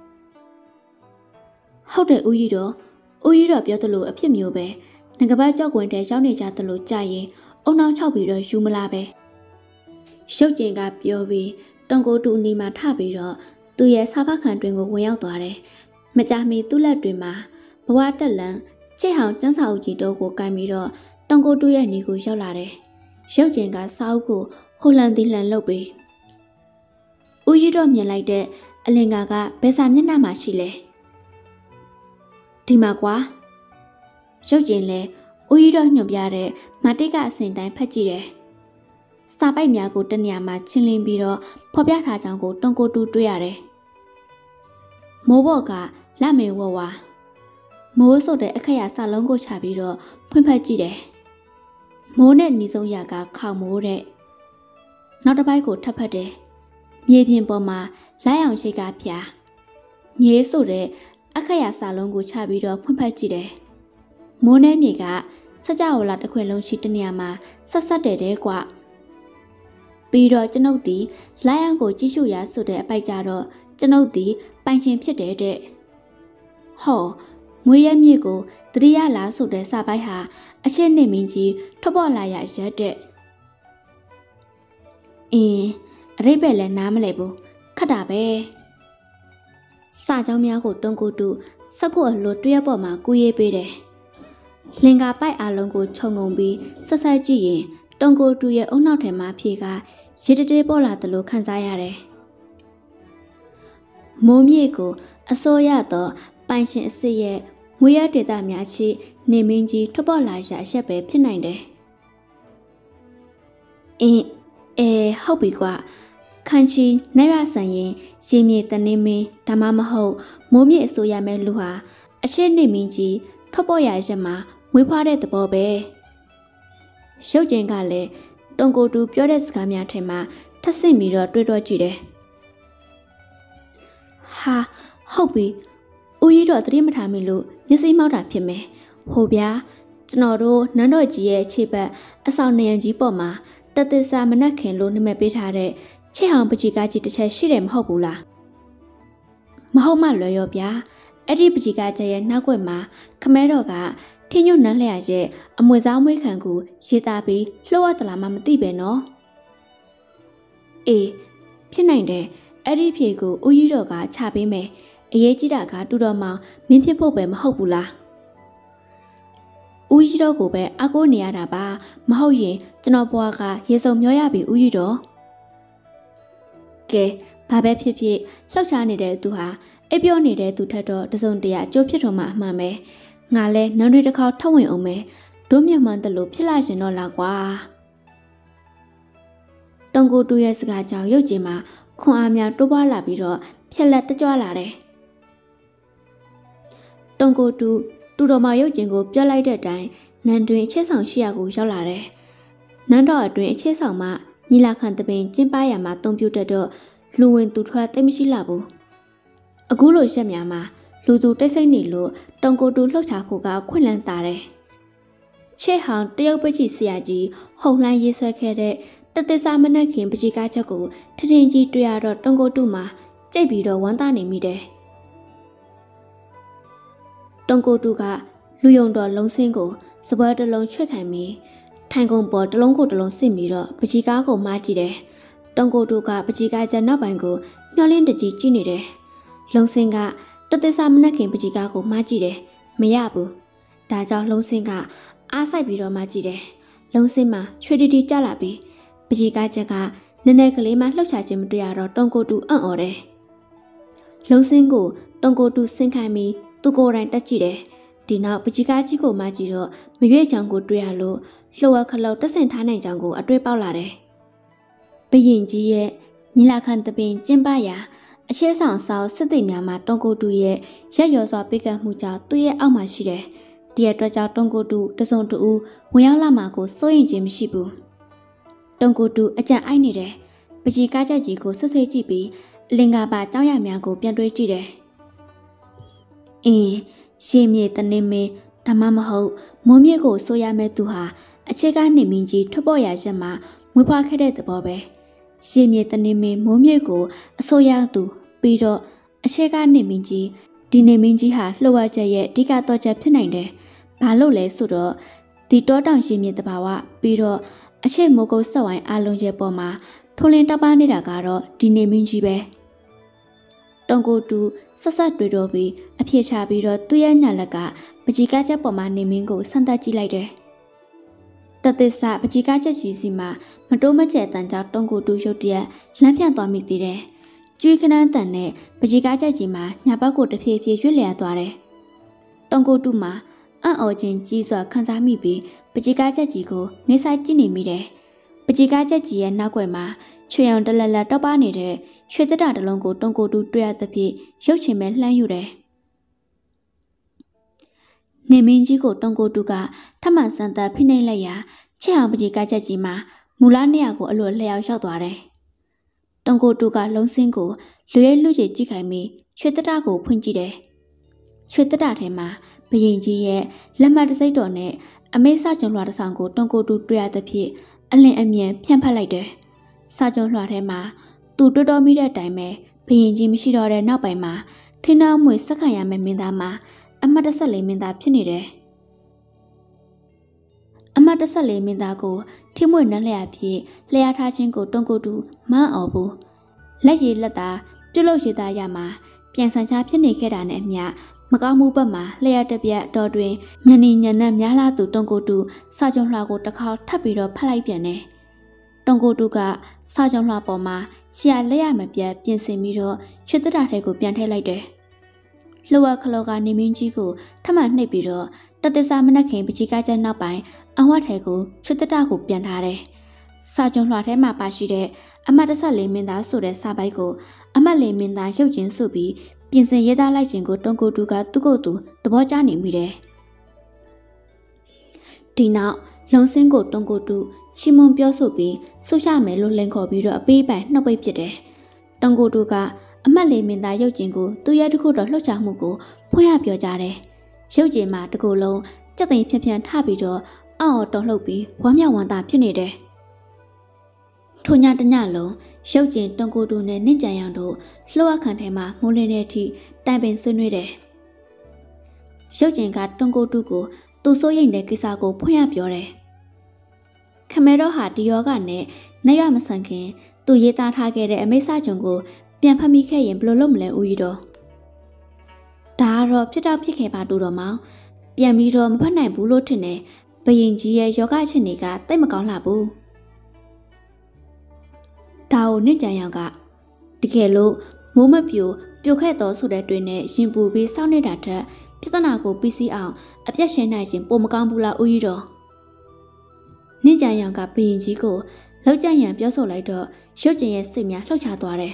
S1: ဟုတ်တယ်ဦးကြီးတော်ပြောသလိုအဖြစ်မျိုးပဲငကပတ်ကြောက်ကွင်တဲ့ရောက်နေကြသလိုကြာရင်အုံနောက်ချောက်ပြီးတော့ယူမလားပဲရုပ်ကျင်ကပြောပြီးတောင်ကိုတူအနီမှာထပြီးတော့သူ့ရဲ့စာဖတ်ခံတွင်ကိုဝင်ရောက်သွားတယ်မကြမီသူ့လက်တွေမှာဘဝတက်လန်ချစ်ဟောင်ကျန်းစာအုပ်ကြီးတို့ကိုကင်ပြီးတော့တောင်ကိုတူရဲ့ညီကိုရောက်လာတယ်ရုပ်ကျင်ကစာအုပ်ကိုဟိုလန်တီလန်လုပ်ပြီးဦးကြီးတော့မြင်လိုက်တဲ့အလင်္ကာကဘယ်စာမျက်နှာမှာရှိလဲဒီမှာကွာရုပ်ကျင်လဲဦးကြီးတော့ညွှန်ပြတဲ့မတိကအစဉ်တိုင်းဖတ်ကြည့်တယ်စာပိုက်များကိုတနေရာမှာချင်းလင်းပြီးတော့ဖော်ပြထားကြောင်းကိုတုံကိုတူတွေ့ရတယ်မိုးဘော့ကလက်မေဝဝါမိုးဆိုတဲ့အခရာစာလုံးကိုချပြီးတော့ဖွင့်ဖတ်ကြည့်တယ်မိုးနဲ့ညီဆုံးရာကခေါမိုးတဲ့နောက်တစ်ပိုက်ကိုထပ်ဖတ်တယ်မြေပြင်ပေါ်မှာလိုက်အောင်ရှိကပြမြေဆိုတဲ့အခရာစာလုံးကိုချပြီးတော့ဖွင့်ဖတ်ကြည့်တယ်မိုးနဲ့မြေကစကြဝဠာတစ်ခွင်လုံးရှိတဲ့နေရာမှာဆက်ဆက်တဲ့ကွာပြီးတော့ကျွန်ုပ်ဒီလိုက်အောင်ကိုကြည့်ရှုရဆိုတဲ့အပိုက်ကြတော့ကျွန်ုပ်ဒီပိုင်ရှင်ဖြစ်တဲ့ဟောမွေးရမြေကိုတတိယလားဆိုတဲ့စာပိုက်ဟာအရှင်းနေမင်းကြီးထွက်ပေါ်လာရရက်တဲ့အရိပ်ပဲလည်းနားမလဲဘူးခတ်တာပဲစာကြောင်းများကိုတုံးကိုတူစက်ခုအလိုတွဲပေါ်မှာကူးရေးပေးတယ်လင်္ကာပိုက်အလုံးကိုခြုံငုံပြီးဆက်ဆက်ကြည့်ရင်တုံးကိုတူရဲ့အုံနောက်ထဲမှာဖြေကရေတတဲပေါ်လာတယ်လို့ခန်းစားရတယ်မိုးမြေကိုအစိုးရတော့ပိုင်ရှင်အစ်စ်ရဲ့မွေးရဒေတာများရှိနေမင်းကြီးထွက်ပေါ်လာရအချက်ပဲဖြစ်နိုင်တယ်ဟုတ်ပြီကွာခန့်ချီနိုင်ရဆန်ရင်ရှင်မြေတနေမင်းဒါမှမဟုတ်မိုးမြေအစိုးရမဲ့လူဟာအရှိနေမင်းကြီးထွက်ပေါ်ရရက်မှာမွေးဖွားတဲ့သဘောပဲရုပ်ကျင်ကလည်းတုံကိုတူပြောတဲ့စကားများထဲမှာထပ်ဆင့်ပြီးတော့တွေးတော့ကြည့်တယ်ဟာဟုတ်ပြီဦးကြီးတော့တတိမထားမိလို့မျက်စိမောက်တာဖြစ်မယ်ဟိုဗျာကျွန်တော်တို့နန်းတော်ကြီးရဲ့ခြေပတ်အဆောင်နေရန်ကြီးပေါ်မှာတသစ္စာမနှက်ခင်လို့နာမည်ပေးထားတဲ့ချစ်ဟောင်ပကြီးကားကြီးတစ်ချက်ရှိတယ်မဟုတ်ဘူးလားမဟုတ်မှလွယ်ရောဗျာအဲ့ဒီပကြီးကားကျရဲ့နောက်ွက်မှာခမဲတော်ကထင်းညွန့်နန်းလျက်ရဲ့အမွေစားမွေးခံကိုရေးသားပြီးလှုပ်ရတလားမှမသိပဲနော်ဖြစ်နိုင်တယ်အဲ့ဒီဖြေကိုဦးကြီးတော်ကချပေးမယ်အရေးကြီးတာကတူတော်မောင်မင်းဖြစ်ဖို့ပဲမဟုတ်ဘူးလားဦးကြီးတော်ကိုပဲအကိုနေရတာပါမဟုတ်ရင်ကျွန်တော်ဘွားကရေစုံမျောရပြီဦးကြီးတော်ကဲဘာပဲဖြစ်ဖြစ်လှောက်ချနေတဲ့သူဟာအိပ်ပျော်နေတဲ့သူထက်တော့တစုံတရာအကျိုးဖြစ်တော်မှာအမှန်ပဲငါလဲနောက်နေ့တစ်ခေါက်ထပ်ဝင်အောင်မယ်ဒုမြတ်မှန်တယ်လို့ဖြစ်လာရှင်တော့လားကွာတုံကိုတူရဲ့စကားကြောင့်ရုပ်ကျင်မှာခွန်အားများတိုးပွားလာပြီးတော့ဖြက်လက်တကြွလာတယ်တုံကိုတူတော်မရုပ်ကျင်ကိုပြောလိုက်တဲ့အတိုင်းနန်းတွင်အချက်ဆောင်ရှိရာကိုရောက်လာတယ်နန်းတော်အတွင်းအချက်ဆောင်မှာညီလာခံတပင်ကျင်းပရာမှာတုံပြတတ်တော့လူဝင်သူထွက်သိမရှိလာဘူးအခုလိုရက်များမှာလူသူတိတ်ဆိတ်နေလို့တုံကိုတူလှုပ်ချဖို့ကခွင့်လန်းတာတယ်ချဲဟောင်တရုတ်ပကြီးဆရာကြီးဟုံလှမ်းရေးဆွဲခဲ့တဲ့တသစ္စာမနှက်ခင်ပကြီးကားချက်ကိုထထင်ကြီးတွေ့ရတော့တုံကိုတူမှာကြိတ်ပြီးတော့ဝမ်းသာနေမိတယ်တုံကိုတူကလူယုံတော်လုံးစင်းကိုစပွဲတစ်လုံးချွတ်ခိုင်ပြီးထိုင်ကုန်ပေါ်တစ်လုံးကိုတစ်လုံးဆင့်ပြီးတော့ပကြီးကားကိုမှားကြည့်တယ်တုံကိုတူကပကြီးကားချက်နောက်ပိုင်းကိုမျောလင်းတကြီးကြည့်နေတယ်လုံးစင်းကတသစ္စာမနှက်ခင်ပကြီးကားကိုမှားကြည့်တယ်မရဘူးဒါကြောင့်လုံးစင်းကအားဆိုင်ပြီးတော့မှကြည့်တယ်လုံးစင်းမှာချွေတီတီကျလာပြီးပကြီးကားချက်ကနည်းနည်းကလေးမှလှုပ်ရှားခြင်းမတွေ့ရတော့တုံကိုတူအံ့ဩတယ်လုံးစင်းကိုတုံကိုတူဆင်းခိုင်းပြီးသူကိုယ်တိုင်တက်ကြည့်တယ်ဒီနောက်ပကြီးကားကြီးကိုမှကြည့်တော့မရွေ့ချောင်းကိုတွေ့ရလို့လှုပ်ဝက်ခလောက်တက်ဆင်ထားနိုင်ကြောင်းကိုအတွေ့ပေါက်လာတယ်ဘရင်ကြီးရဲ့ညီလာခံတပင်ကျင်းပရာအချဲဆောင်ဆောက်စစ်သိမ်းများမှာတုံကိုတူရဲ့ရက်ရော်စွာပိတ်ကပ်မှုကြောင့်သူ့ရဲ့အောက်မှာရှိတယ်ဒီအတွက်ကြောင့်တုံကိုတူတစုံတူဝင်ရောက်လာမှာကိုစိုးရင်ခြင်းမရှိဘူးတုံကိုတူအကြံအိုက်နေတယ်ပကြီးကားချက်ကြီးကိုစစ်ဆေးကြည့်ပြီးလင်္ကာပါကြောင်းရများကိုပြန်တွေးကြည့်တယ်ရှေးမြေတနေမင်းဒါမှမဟုတ်မိုးမြေကိုဆိုရမဲ့သူဟာအချေကနေမင်းကြီးထွက်ပေါ်ရချက်မှာမွေးဖွားခဲ့တဲ့သဘောပဲရေမြေတနေမင်းမိုးမြေကိုအစိုးရသူပြီးတော့အချေကနေမင်းကြီးဒီနေမင်းကြီးဟာလှုပ်ဝက်ချက်ရဲ့အဓိကတော့ချက်ဖြစ်နိုင်တယ်။ဘာလို့လဲဆိုတော့ဒီတောတောင်ရေမြေတဘာဝပြီးတော့အချေမိုးကုတ်ဆက်ဝိုင်းအလုံးရဲ့ပေါ်မှာထိုးလင်းတောက်ပါနေတာကတော့ဒီနေမင်းကြီးပဲ။တုံကိုတူဆက်ဆက်တွေ့တော့ပြီးအဖြစ်ချပြီးတော့သူ့ရဲ့ညာလက်ကပကြီးကားချက်ပေါ်မှာနေမင်းကိုဆန့်တက်ကြည့်လိုက်တယ်။တသစ္စာပကြီးကားချက်ကြီးစီမှာမတိုးမကျဲတန်ကြောင့်တုံကိုတူရုတ်တရက်လမ်းပြန်သွားမိသေးတယ်။ကျွေးခဏတန်နဲ့ပကြီးကားချက်ကြီးမှာညာဘက်ကိုတစ်ဖြည်းဖြည်းရွေ့လျာသွားတယ်။တုံကိုတူမှာအံ့ဩခြင်းကြီးစွာခံစားမိပြီးပကြီးကားချက်ကြီးကိုနေဆိုင်ကြည့်နေမိတယ်။ပကြီးကားချက်ကြီးရဲ့နောက်ွယ်မှာချွေအောင်တလက်လက်တောက်ပါနေတဲ့ရွှေတက်တာတစ်လုံးကိုတုံကိုတူတွေ့ရသဖြင့်ရုပ်ချင်မဲ့လှမ်းယူတယ်။နေမင်းကြီးကိုတုံကိုတူကထမှန်စံသက်ဖိနှိပ်လိုက်ရာချစ်အောင်ပကြီးကားချက်ကြီးမှာမူလနေရာကိုအလိုလျှောက်ရောက်သွားတယ်။တုံကိုတူကလုံးစင်းကိုလွဲလူချေကြည့်ခိုင်ပြီးရွှေတက်တာကိုဖွင့်ကြည့်တယ်။ရွှေတက်တာထဲမှာဘရင်ကြီးရဲ့လက်မှတ်တစိမ့်တော်နဲ့အမေစာကြုံလွှာတစ်ဆောင်ကိုတုံကိုတူတွေ့ရသဖြင့်အလင်းအမြန်ဖြန့်ဖက်လိုက်တယ်။စာကြုံလွှာထဲမှာသူတော်တော်မိတဲ့အတိုင်းပဲဘရင်ကြီးမရှိတော့တဲ့နောက်ပိုင်းမှာထင်းနှောင်းမွေဆက်ခံရမယ့်မင်းသားမှာအမတ်14မင်းသားဖြစ်နေတယ်။အမတ်14မင်းသားကိုထိမွေနန်းလျာဖြစ်လျာထားခြင်းကိုတုံကိုတူမန်းအောင်ဘူးလက်ရည်လက်သားပြုတ်လို့ရသားရမှာပြန်ဆန်ချဖြစ်နေခဲ့တာနဲ့အမျှမကောင်းမှုဘက်မှာလျှက်တပြက်တော်တွင်ညနေညနက်များလာသူတုံကိုတူစာကြုံလွှာကိုတစ်ခါထပ်ပြီးတော့ဖတ်လိုက်ပြန်တယ်။တုံကိုတူကစာကြုံလွှာပေါ်မှာခြေလက်ရမပြတ်ပြင်ဆင်ပြီးတော့ချွတ်တတာထဲကိုပြန်ထည့်လိုက်တယ်။လှဝက်ခလောကနေမင်းကြီးကိုထမှနှိပ်ပြီးတော့တသစ္စာမနက်ခင်ပကြီးကားချက်နောက်ပိုင်းအဝတ်ထဲကိုချွတ်တတာကိုပြန်ထားတယ်။စာကြုံလွှာထဲမှာပါရှိတဲ့အမတ်14မင်းသားဆိုတဲ့စာပိုက်ကိုအမတ်4မင်းသားရုပ်ချင်းစုပြီးပြင်ဆင်ရေးသားလိုက်ခြင်းကိုတုံကိုတူကသူ့ကိုယ်သူသဘောကျနေမိတယ်။ဒီနောက်လုံစင်းကိုတုံကိုတူချီမွန်ပြောဆိုပြီးဆုရှမယ်လို့လင်ခေါ်ပြီးတော့အပေးပိုင်နှုတ်ပိတ်ပစ်တယ်။တုံကိုတူကအမတ်4မင်းသားရုပ်ချင်းကိုသူ့ရဲ့တစ်ခုတော့လှုပ်ရှားမှုကိုဖွင့်ရပြောကြတယ်။ရုပ်ချင်းမှာတစ်ခုလုံးကြက်သိမ်ဖြန့်ဖြန့်ထပြီးတော့အော်တော်လှုပ်ပြီးဝမ်းမြောက်ဝမ်းသာဖြစ်နေတယ်။ထိုညတညလုံးရုပ်ကျင်တုံကိုတူနဲ့နင့်ကြံရန်တို့လှောက်အခန့်ထဲမှာမိုးလင်းတဲ့အထိတိုင်ပင်ဆွေးနွေးတယ်။ရုပ်ကျင်ကတုံကိုတူကိုသူ့စိုးရိမ်တဲ့ကိစ္စကိုဖွင့်ရပြောတယ်။ခမဲတော့ဟာဒီယောဂနဲ့နေရမဆန်ခင်သူရေးသားထားခဲ့တဲ့အမေစာချုံကိုပြန်ဖတ်မိခဲ့ရင်ဘယ်လိုလုပ်မလဲဦးကြီးတော့။ဒါကတော့ဖြစ်တော့ဖြစ်ခဲ့ပါတူတော်မောင်ပြန်ပြီးတော့မဖတ်နိုင်ဘူးလို့ထင်တယ်။ဘယင်ကြီးရဲ့ယောဂအခြေအနေကတိတ်မကောင်းလှဘူး။ဒါကိုနင့်ကြံရောင်ကတကယ်လို့မိုးမပြိုခဲ့တော့ဆိုတဲ့တွင်နဲ့ရင်ပူပြီးစောင့်နေတာထက်ပြဿနာကိုပြီးစီးအောင်အပြတ်ရှင်းနိုင်ရင်ပိုမကောင်းဘူးလားဦးကြီးတော်နင့်ကြံရောင်ကဘရင်ကြီးကိုလောက်ကြံရန်ပြောဆိုလိုက်တော့ရုပ်ကျင်ရဲ့စိတ်များလှုပ်ရှားသွားတယ်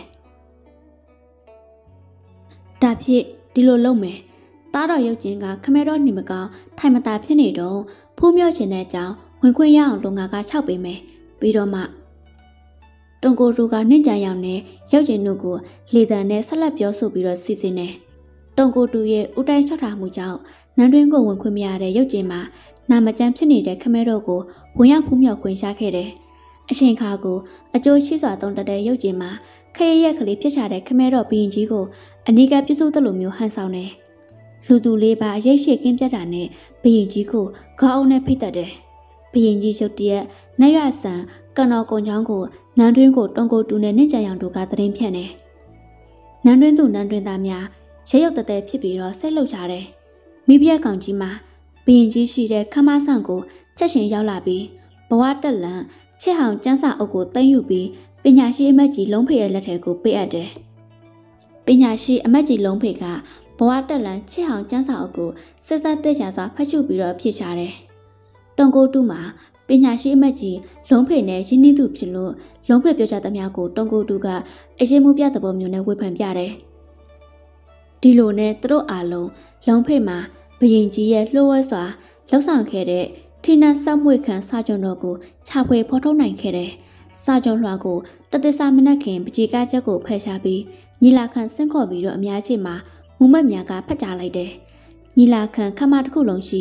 S1: ဒါဖြစ်ဒီလိုလုပ်မယ်တားတော်ရုပ်ကျင်ကခမဲတော့နေမကောင်းထိုင်မသာဖြစ်နေတော့ဖူးမြော့ရှင်တဲ့အကြောင်းဝင်ခွင့်ရအောင်လုံငါက၆ပေးမယ်ပြီးတော့မှတုံကိုတူကနှင့်ကြရောင်နဲ့ရုပ်ကျင်တို့ကိုလေတံနဲ့ဆက်လက်ပြောဆိုပြီးတော့စီစဉ်နေတုံကိုတူရဲ့ဥတိုင်းချောက်ထားမှုကြောင့်နန်းတွင်းကိုဝင်ခွင့်မရတဲ့ရုပ်ကျင်မှာနာမကျန်းဖြစ်နေတဲ့ခမဲတော်ကိုဝင်ရောက်ဖူးမြော့ခွင့်ရှာခဲ့တယ်အချိန်ခါကိုအကျိုးရှိစွာသုံးတတ်တဲ့ရုပ်ကျင်မှာခရရက်ကလေးဖြစ်ချတဲ့ခမဲတော်ဘရင်ကြီးကိုအနီးကပ်ပြစ်စုသလိုမျိုးဟန်ဆောင်တယ်လူသူလေးပါအရေးရှိကင်းပြတ်တာနဲ့ဘရင်ကြီးကိုခေါင်းအုပ်နဲ့ဖိတ်တတ်တယ်ဘရင်ကြီးရုပ်တရက်နတ်ရွဆန်ကန်တော်ကုံချောင်းကိုနန်းတွင်းကိုတုံကိုတူနဲ့နင့်ကြံရောင်တို့ကသတင်းဖြန့်တယ်နန်းတွင်းသူနန်းတွင်းသားများရဲရုပ်တသက်ဖြစ်ပြီးတော့စိတ်လှုပ်ရှားတယ်မိဖုရားကောင်ကြီးမှာဘရင်ကြီးရှိတဲ့ခမဆန့်ကိုချက်ရှင်ရောက်လာပြီးဘဝတက်လန်ချစ်ဟောင်ကျန်းစာအုပ်ကိုသိမ်းယူပြီးပညာရှိအမတ်ကြီးလုံးဖေရဲ့လက်ထဲကိုပေးအပ်တယ်ပညာရှိအမတ်ကြီးလုံးဖေကဘဝတက်လန်ချစ်ဟောင်ကျန်းစာအုပ်ကိုစစ်သက်တဲ့ချာစွာဖတ်ရှုပြီးတော့ဖြေချတယ်တုံကိုတူမှာပညာရှိအမတ်ကြီးလုံးဖေနဲ့ရင်းနှီးသူဖြစ်လို့လုံးဖေပြောကြသမျှကိုတုံကိုတူကအရင်မှုပြသဘောမျိုးနဲ့ဝေဖန်ပြတယ်ဒီလိုနဲ့သူတို့အားလုံးလုံးဖေမှာဘရင်ကြီးရဲ့လှိုးဝဲစွာလှုပ်ဆောင်ခဲ့တဲ့ထိနတ်ဆက်မွေခံစာကြုံတော်ကိုခြာဖွေဖော်ထုတ်နိုင်ခဲ့တယ်စာကြုံလွှာကိုတသစ္စာမနက်ခင်ပကြီးကားချက်ကိုဖယ်ရှားပြီးညီလာခံဆင့်ခေါ်ပြီးတော့အများကြီးမှာမူမတ်များကဖတ်ကြားလိုက်တယ်ညီလာခံခမတစ်ခုလုံးရှိ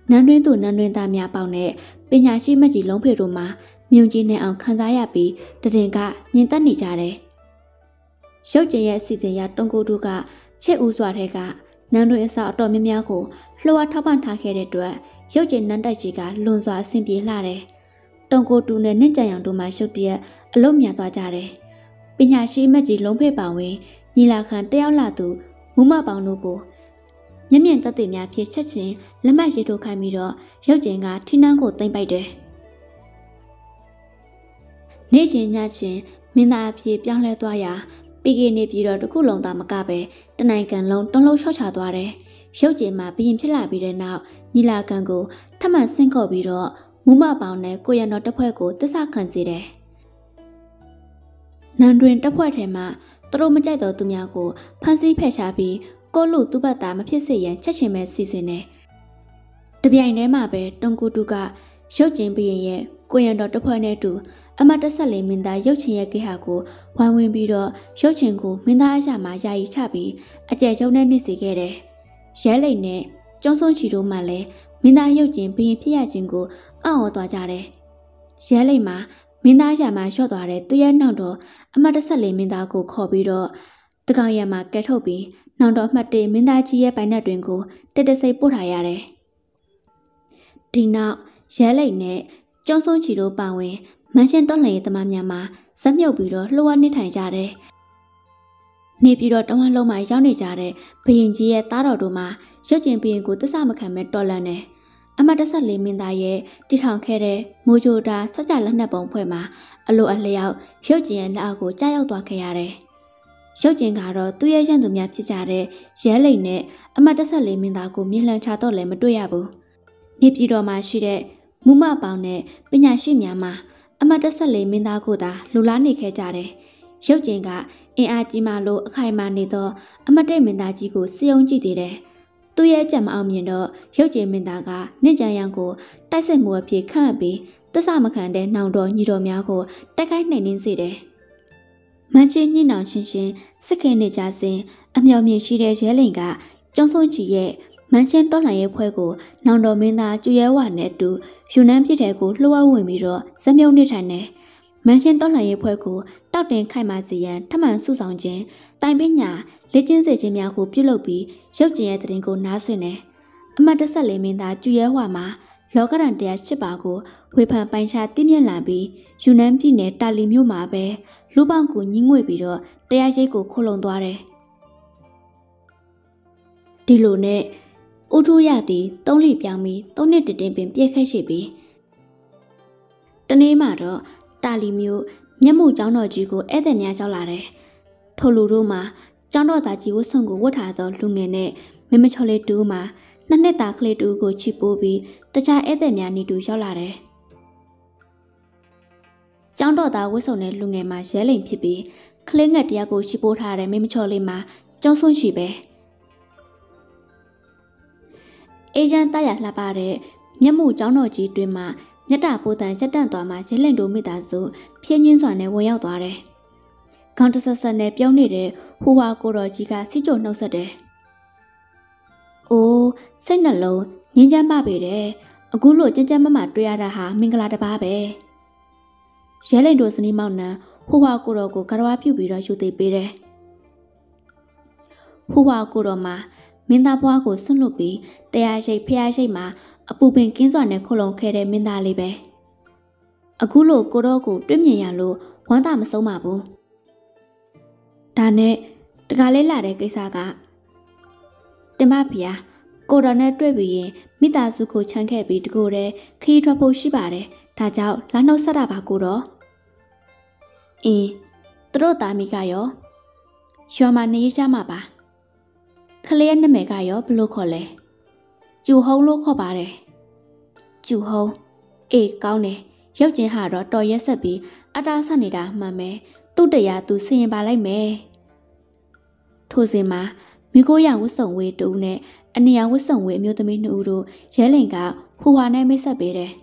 S1: နန်းတွင်းသူနန်းတွင်းသားများပေါင်းနဲ့ပညာရှိမကြီးလုံးဖေတို့မှာမြုံကြီးနဲ့အောင်ခံစားရပြီးတရင်ကညင်သက်နေကြတယ်။ရုပ်ကျင်ရဲ့အစီအစဉ်ရတုံကိုတို့ကချစ်ဦးစွာတဲ့ကနန်းတွင်းအစအတော်များများကိုလှော်ထောက်ပံ့ထားခဲ့တဲ့အတွက်ရုပ်ကျင်နန်းတိုက်ကြီးကလွန်စွာအဆင်ပြေလှတယ်။တုံကိုတူနဲ့နှင့်ကြံရောင်တို့မှရုပ်တရက်အလုံးမြသွားကြတယ်။ပညာရှိမကြီးလုံးဖေပါဝင်ညီလာခံတယောက်လာသူမူမပေါင်းတို့ကိုမျက်မြင်သက်သေများဖြစ်ချက်ချင်းလက်မှတ်ရေးထိုးခိုင်းပြီးတော့ရုပ်ကျင်ကထင်းနှန်းကိုသိမ့်ပိုက်တယ်။နေ့ချင်းညချင်းမင်းသားအဖြစ်ပြောင်းလဲသွားရာပြီးခဲ့နေပြီးတော့တခုလုံးသားမကပဲတနိုင်ငံလုံးတုံးလုံးလျှော့ချသွားတယ်။ရုပ်ကျင်မှာဘရင်ဖြစ်လာပြီးတဲ့နောက်ညီလာခံကိုထပ်မံဆင့်ခေါ်ပြီးတော့မူမပေါင်းနဲ့ကိုရံတော်တပ်ဖွဲ့ကိုတစ္ဆခံစေတယ်။နန်းတွင်တပ်ဖွဲ့ထဲမှာသူတို့မကြိုက်တော့သူများကိုဖမ်းဆီးဖယ်ရှားပြီးကိုလူသူ့ဘက်သားမဖြစ်စေရန်ချက်ချင်းပဲစီစဉ်တယ်။တပြိုင်တည်းမှာပဲတုံကူတူကရုပ်ကျင်ဘရင်ရဲ့ကိုရံတော်တပ်ဖွဲ့နဲ့တူအမတ်14မင်းသားရုပ်ချင်ရဲ့ကိဟာကိုဝိုင်းဝန်းပြီးတော့ရုပ်ချင်ကိုမင်းသားအရာမှာယာယီချပြီးအကျယ်ကျုံနဲ့နှိစေခဲ့တယ်။ရဲလိန်နဲ့ကျောင်းစုံချီတို့မှလည်းမင်းသားရုပ်ကျင်ဘရင်ဖြစ်ရခြင်းကိုအံ့ဩသွားကြတယ်။ရဲလိန်မှာမင်းသားအရာမှာလျှော့သွားတဲ့သူရဲ့နောက်တော့အမတ်14မင်းသားကိုခေါ်ပြီးတော့တကောင်ရံမှာကဲထုတ်ပြီးနောင်တော်မှတ်တေမင်းသားကြီးရဲ့ပိုင်နက်တွင်ကိုတက်တဆိတ်ပို့ထားရတယ်။ဒီနောက်ရဲလိန်နဲ့ကျောင်းစုံချီတို့ပါဝင်မန်ရှင်တော်လှန်ရေးသမားများမှာဇက်မြုပ်ပြီးတော့လှော်ဝနေထိုင်ကြတယ်။နေပြီးတော့တဝမ်းလုံးမှာရောက်နေကြတဲ့ဘရင်ကြီးရဲ့သားတော်တို့မှာရုပ်ကျင်ဘရင်ကိုတစ္ဆမခံမဲ့တော်လန်တယ်။အမတ်14မင်းသားရဲ့တီထောင်ခဲ့တဲ့မိုးကြိုတာစကြလက်နက်ပုံဖွဲ့မှာအလိုအလျောက်ရုပ်ကျင်ရဲ့လက်အောက်ကိုကြားရောက်သွားခဲ့ရတယ်။ရုပ်ကျင်ကတော့သူ့ရဲ့ရန်သူများဖြစ်ကြတဲ့ရဲလိန်နဲ့အမတ်14မင်းသားကိုမြင်လန်းချတော့လည်းမတွေ့ရဘူး။နေပြည်တော်မှာရှိတဲ့မူမပေါင်းနဲ့ပညာရှိများမှာအမတ်14မင်းသားကိုသာလူလားနေခဲ့ကြတယ်။ရုပ်ကျင်ကအင်အားကြီးမှလို့အခိုင်အမာနေသောအမတ်တိတ်မင်းသားကြီးကိုစီယုံကြည့်သေးတယ်။သူ့ရဲ့အကြံမအောင်မြင်တော့ရုပ်ကျင်မင်းသားကနှင့်ကြံရန်ကိုတိုက်စစ်မှုအဖြစ်ခန့်အပ်ပြီးတစ္ဆမခံတဲ့နောင်တော်ညီတော်များကိုတိုက်ခိုက်နှိမ်နင်းစေတယ်။မန်ချင်းညှိနှောင်ချင်းစစ်ခင်းနေကြစဉ်အမြော်မြင့်ရှိတဲ့ရဲလိန်ကကျောင်းစုံကြီးရဲ့မန်ချင်းတော်လှန်ရေးဖွဲ့ကိုနောင်တော်မင်းသားကျူရဲဝါနဲ့အတူယူနန်းပြည်ထဲကိုလှော်ဝင်ပြီးတော့ဇက်မြုံနေထိုင်တယ်။မန်ရှင်တော်လှန်ရေးဖွဲ့ကိုတောက်တင်ခိုက်မှစီရန်ထမှန်စုဆောင်ခြင်းတိုင်ပညာလေ့ကျင့်စေခြင်းများကိုပြုလုပ်ပြီးရုပ်ကျင်ရဲ့တရင်ကိုနားဆွင့်တယ်။အမတ်14မင်းသားကျူရဲဝါမှာလောကရန်108ပါကိုဝေဖန်ပိုင်ချတည်မြင့်လာပြီးယူနန်းပြည်နယ်တာလီမြို့မှာပဲလူပေါင်းကိုညှင်းငွေပြီးတော့တရားရိပ်ကိုခိုးလုံသွားတယ်။ဒီလိုနဲ့ဥထုရသည်3လပြောင်းပြီး3နှစ်တင်ပင်ပြည့်ခဲ့ရှိပြီးတနေ့မှတော့တာလီမျိုးမျက်မှုကျောင်းတော်ကြီးကိုဧည့်သည်များရောက်လာတယ်။ထိုလူတို့မှာကျောင်းတော်သားကြီးဝတ်ဆုံကိုဝတ်ထားသောလူငယ်နဲ့မမချော်လေးတူမှာ2နှစ်သားကလေးတူကိုချီပိုးပြီးတခြားဧည့်သည်များနေတူရောက်လာတယ်။ကျောင်းတော်သားဝတ်ဆုံတဲ့လူငယ်မှာရဲလိန်ဖြစ်ပြီးကလေးငယ်တရားကိုချီပိုးထားတဲ့မမချော်လေးမှာကျောင်းဆွန့်ရှိပဲ။အေဂျန်တရလှပတဲ့မျက်မှုကျောင်းတော်ကြီးတွင်မှမြတ်တာပိုးတန်ရက်တန့်သွားမှရဲလင်တို့မိသားစုဖြင်းချင်းစွာနဲ့ဝင်ရောက်သွားတယ်။ခေါင်းတဆက်ဆက်နဲ့ပြုံးနေတဲ့ဟူဝါကိုတော်ကြီးကစီကြိုနှုတ်ဆက်တယ်။အိုးစိတ်နှလုံးငင်းချမ်းပါပေတယ်။အခုလိုကြမ်းကြမ်းမမတွေ့ရတာဟာမင်္ဂလာတစ်ပါးပဲ။ရဲလင်တို့စနီးမောင်နှံဟူဝါကိုတော်ကိုကရဝါပြုတ်ပြီးတော့ယူသေးပေးတယ်။ဟူဝါကိုတော်မှာမင်းသားဘွားကိုဆွန့်လွတ်ပြီးတရားရှိတ်ဖျားရှိတ်မှာအပူပင်ကင်းစွာနဲ့ခုလုံခဲ့တဲ့မင်းသားလေးပဲအခုလိုကိုတော့ကိုတွေ့မြင်ရလို့ဝမ်းသာမဆုံးပါဘူးဒါနဲ့တကားလေးလာတဲ့ကိစ္စကတင်မဖေကိုတော်နဲ့တွေ့ပြီးရင်မိသားစုကိုချမ်းခဲ့ပြီးတကူတဲ့ခီးထွက်ဖို့ရှိပါတယ်ဒါကြောင့်လာနှုတ်ဆက်တာပါကိုတော့အင်းသူတို့သားမိကရောရွာမှာနေရကြမှာပါခလေးရဲ့နာမည်ကရောဘလို့ခေါ်လဲကျူဟုံးလို့ခေါ်ပါတယ်ကျူဟုံးအေးကောင်းတယ်ရုပ်ကျင်းဟာတော့တော်ရက်ဆက်ပြီးအတားဆက်နေတာမှန်မယ်သူ့တရားသူဆင်ရင်ပါလိုက်မယ်ထို့စဉ်မှာမိခိုးရဝတ်စုံဝေးတူနဲ့အနီယာဝတ်စုံဝေးအမျိုးသမီး2ဦးတို့ရဲလင်ကဟူဟာနဲ့မိတ်ဆက်ပေးတယ်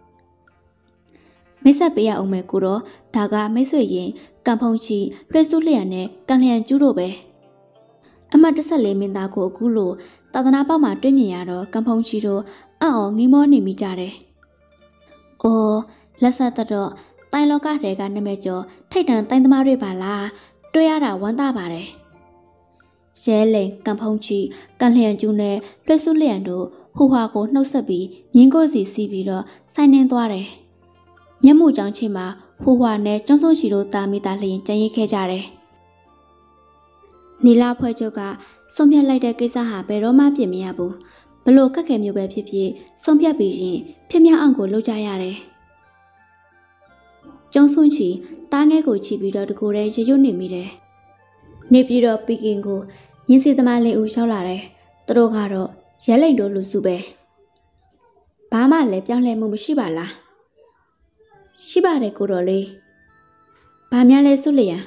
S1: မိတ်ဆက်ပေးရအောင်မယ်ကိုတော့ဒါကမိတ်ဆွေရင်ကံဖုံချီလွှဲစုလျက်နဲ့ကံလျံကျူးတို့ပဲအမတ်14မင်းသားကိုအခုလိုသာသနာပေါက်မှာတွေ့မြင်ရတော့ကံဖုံချီတို့အော်ငိမောနေမိကြတယ်။အော်လက်ဆက်တော့တိုင်းလောကတွေကနာမည်ကျော်ထိတ်တန့်တိုင်းသမားတွေပါလားတွေ့ရတာဝမ်းသာပါတယ်။ရဲလိန်ကံဖုံးချီကန်လျံကျူးနဲ့လွှဲစုလျံတို့ဟူဟာကိုနှုတ်ဆက်ပြီးမြင်းကိုစီစီးပြီးတော့ဆိုင်နှင်းသွားတယ်။မျက်မှုကြောင်ချင်းမှာဟူဟာနဲ့ကျွန်းစိုးချီတို့တာမိသားလျင်ကြံရိတ်ခဲ့ကြတယ်။နီလာဖွဲ့ချုပ်ကဆုံးဖြတ်လိုက်တဲ့ကိစ္စဟာဘယ်တော့မှပြင်မရဘူး။ဘလို့ခက်ခဲမျိုးပဲဖြစ်ဖြစ်ဆုံးဖြတ်ပြီးရင်ဖြစ်မြောက်အောင်ကိုလုပ်ကြရတယ်။ကျွန်းစိုးချီတားငယ်ကိုချီပြီးတော့တကူရဲရရွတ်နေမိတယ်။နေပြီးတော့ပီကင်ကိုရင်းစီသမားလေးဦးရောက်လာတယ်။သူတို့ကတော့ရဲလိန်တို့လူစုပဲ။ဘာမှလည်းပြောင်းလဲမှုမရှိပါလား။ရှိပါတယ်ကိုတော်လေး။ဘာများလဲစွလျံ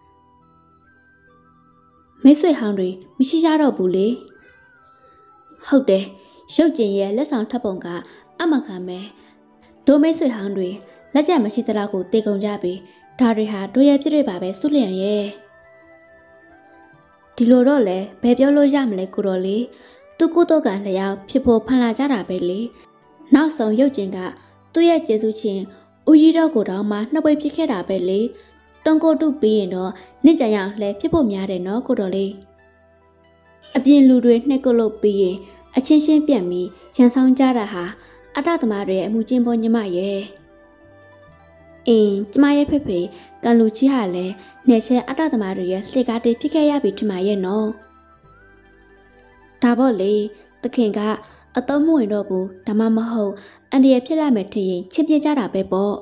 S1: မိတ်ဆွေဟောင်းတွေမရှိကြတော့ဘူးလေ။ဟုတ်တယ်ရုပ်ကျင်ရဲ့လက်ဆောင်ထပ်ပုံကအမခံမဲဒိုမိတ်ဆွေဟောင်းတွေလက်ချက်မရှိသလောက်ကိုတေကုန်ကြပြီဒါတွေဟာတို့ရဲ့ပြည့်တွေပါပဲစွလျံရဲ့ဒီလိုတော့လေဘယ်ပြောလို့ရမလဲကိုတော်လေးသူကိုတော့ကလျောက်ဖြစ်ဖို့ဖန်လာကြတာပဲလေနောက်ဆုံးရုပ်ကျင်ကသူ့ရဲ့ကျေစုချင်းဦးကြီးတော့ကိုတော့မှနှစ်ပွေဖြစ်ခဲ့တာပဲလေတုံကိုတုပြီးရင်တော့နှစ်ကြံရအောင်လဲဖြစ်ဖို့များတယ်နော်ကိုတော်လေးအပြင်လူတွေနှိက်ကုတ်လို့ပြီးရင်အချင်းချင်းပြတ်ပြီးရန်ဆောင်ကြတာဟာအတ္တသမားတွေရဲ့အမှုချင်းပေါ်ညီမရဲ့ကျမရဲ့ဖေဖေကန်လူကြီးဟာလည်းနေချဲအတ္တသမားတွေရဲ့လှေကားတေးဖြစ်ခဲ့ရပြီထင်ပါရဲ့နော်ဒါပေါ့လေသခင်ကအသုံးမဝင်တော့ဘူးဒါမှမဟုတ်အန်ဒီရဖြစ်လာမယ်ထင်ရင်ချစ်ပြကြတာပဲပေါ့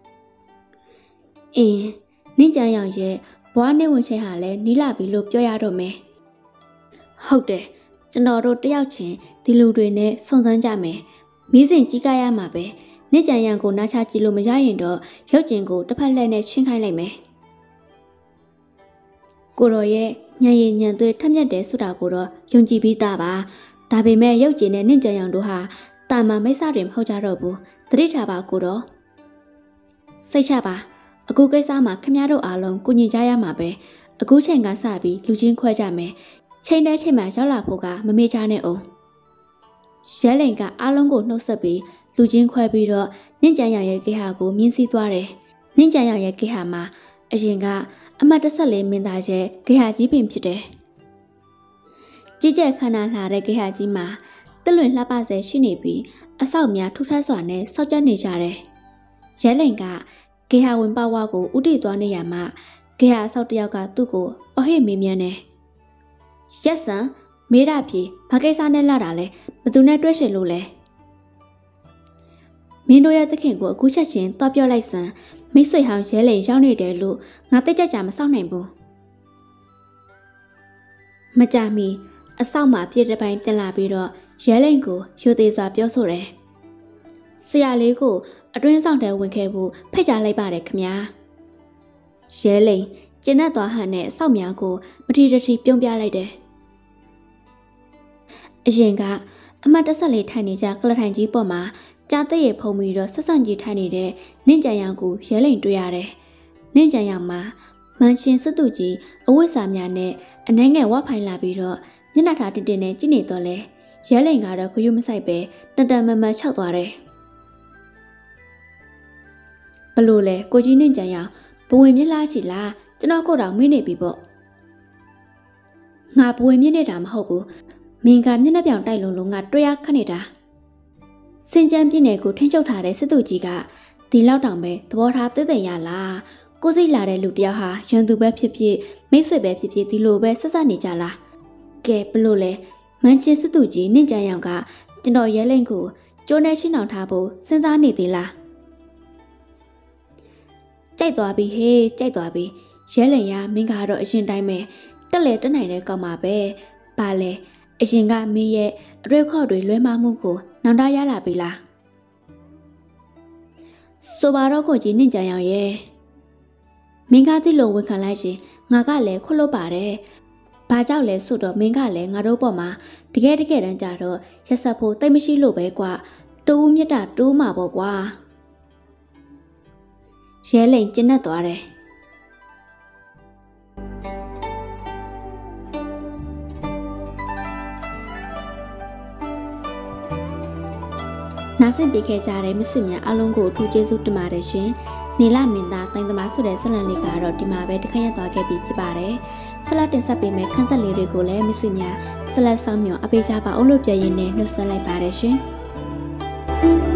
S1: နင့်ကြံရောင်ရဲ့ဘွားနေဝင်ချင်းဟာလည်းနီးလာပြီလို့ပြောရတော့မယ်ဟုတ်တယ်ကျွန်တော်တို့တယောက်ချင်းဒီလူတွေနဲ့စုံစမ်းကြမယ်မီးစင်ကြီးကရမှာပဲနေ့ကြံရံကိုနားချကြည့်လို့မရရင်တော့ရုပ်ကျင်ကိုတစ်ဖက်လက်နဲ့ရှင်းခိုင်းလိုက်မယ်ကိုတော်ရဲ့ညံရည်ညံသွေးထက်မြက်တယ်ဆိုတာကိုတော့ယုံကြည်ပြီးသားပါဒါပေမဲ့ရုပ်ကျင်နဲ့နေ့ကြံရံတို့ဟာတာမန်မိတ်ဆွေတွေမဟုတ်ကြတော့ဘူးသတိထားပါကိုတော်စိတ်ချပါအခုကိစ္စမှာခမရတို့အားလုံးကိုညင်ကြရမှာပဲအခုချိန်ကစပြီးလူချင်းခွဲကြမယ်ချိန်တဲ့ချိန်မှာရောက်လာဖို့ကမမေ့ချနဲ့အောင်ရဲလိန်ကအားလုံးကိုနှုတ်ဆက်ပြီးလူချင်းခွဲပြီးတော့နင့်ကြံရရဲ့ကိဟာကိုမြင်းစည်းသွားတယ်နင့်ကြံရရဲ့ကိဟာမှာအရင်ကအမှတ်14မင်းသားရဲ့ကိဟာကြီးပင်ဖြစ်တယ်ကြီးကျယ်ခန္ဓာလှတဲ့ကိဟာကြီးမှာတလွင်လှပဆဲရှိနေပြီးအဆောက်များထူထပ်စွာနဲ့စောက်ကြနေကြတယ်ရဲလိန်ကကိဟာဝင်ပါဝါကိုဥတီသွားနေရမှာကိဟာအဆောက်တယောက်ကသူ့ကိုအဟိမေးမြန်းတယ်ရက်စံမေးရပြီဘာကိစ္စနဲ့လာတာလဲဘသူနဲ့တွေ့ရှင်လို့လဲမင်းတို့ရဲ့သခင်ကိုအခုချက်ချင်းသွားပြောလိုက်စမ်းမိတ်ဆွေဟောင်းရဲလိန်ရောက်နေတယ်လို့ငါတိတ်ကြကြမစောင့်နိုင်ဘူးမကြမီအဆောက်မှာပြည့်တဲ့ပိုင်းပြန်လာပြီးတော့ရဲလိန်ကိုရိုသေစွာပြောဆိုတယ်ဆရာလေးကိုအတွင်းဆောင်တဲဝင်ခဲ့ဖို့ဖိတ်ကြားလိုက်ပါတယ်ခမညာရဲလိန်ကျဉ်တ်သွားဟန်နဲ့အဆောက်များကိုမထီတထီပြုံးပြလိုက်တယ်အရင်ကအမှတ်14ထိုင်နေကြကလထိုင်ကြီးပေါ်မှာကြားတဲ့ရဖုံပြီးတော့ဆက်ဆံကြီးထိုင်နေတဲ့နင့်ကြံရောင်ကိုရဲလိန်တွေ့ရတယ်။နင့်ကြံရောင်မှာမန်ရှင်စစ်သူကြီးအဝတ်စာများနဲ့အနှဲငယ်ဝဖိုင်လာပြီးတော့မျက်နှာထားတင်တင်နဲ့ကြည့်နေတော့လဲရဲလိန်ကတော့ခရုမဆိုင်ပဲတန်တန်မမချောက်သွားတယ်။ဘလို့လဲကိုကြီးနင့်ကြံရောင်ဘဝင်မြစ်လားချီလားကျွန်တော်ကိုတော့မင်းနေပြီပေါ့။ငါဘဝင်မြစ်နေတာမဟုတ်ဘူး။မင်းကမျက်နှာပြောင်တိုက်လုံးလုံးကတွေ့ရခက်နေတာစင်ကြမ်းပြင်းနယ်ကိုထိန်းချုပ်ထားတဲ့စစ်သူကြီးကဒီလောက်တောင်ပဲသဘောထားသိသိရလားကိုစိတ်လာတဲ့လူတယောက်ဟာရန်သူပဲဖြစ်ဖြစ်မိတ်ဆွေပဲဖြစ်ဖြစ်ဒီလိုပဲဆက်ဆက်နေကြလားကဲဘလို့လဲမန်ချင်းစစ်သူကြီးနင့်ကြံရောင်ကကျွန်တော်ရဲလိန်ကိုကျိုးနဲ့ရှင်းအောင်ထားဖို့စဉ်းစားနေသေးလားကြိုက်သွားပြီဟေးကြိုက်သွားပြီရဲလိန်ရမင်းကတော့အရင်တိုင်းပဲတက်လေတက်နိုင်တဲ့ကောင်ပါပဲပါလေအရင်ကမင်းရဲ့အရွက်ခေါ်တွေလွဲမှားမှုကိုနောက်တာရလာပြီလားဆိုပါတော့ကိုကြီးနင့်ကြံရောင်ရဲ့မင်းကတိလုံဝန်ခံလိုက်ရှင်ငါကလည်းခွလို့ပါတယ်ဘာကြောင့်လဲဆိုတော့မင်းကလည်းငါတို့ပေါ်မှာတကယ်တမ်းကြတော့ရက်ဆက်ဖို့တိတ်မရှိလို့ပဲကွာတူးမြတ်တာတူးမှာပေါ့ကွာရဲလိန်ကျဉ်တ်သွားတယ်နာဆင့်ပြခဲ့ကြတဲ့မိတ်ဆွေများအားလုံးကိုအထူးကျေးဇူးတင်ပါတယ်ရှင်နေလမင်းသားတိုင်းသမားဆိုတဲ့ဆက်လံလေးကတော့ဒီမှာပဲတခါရသွားခဲ့ပြီးဖြစ်ပါတယ်ဆက်လက်တင်ဆက်ပေးမယ့်ခန်းဆက်လေးတွေကိုလည်းမိတ်ဆွေများဆက်လက်ဆောင်မြော်အပေးကြပါအောင်လို့ပြောရင်းနဲ့နှုတ်ဆက်လိုက်ပါတယ်ရှင်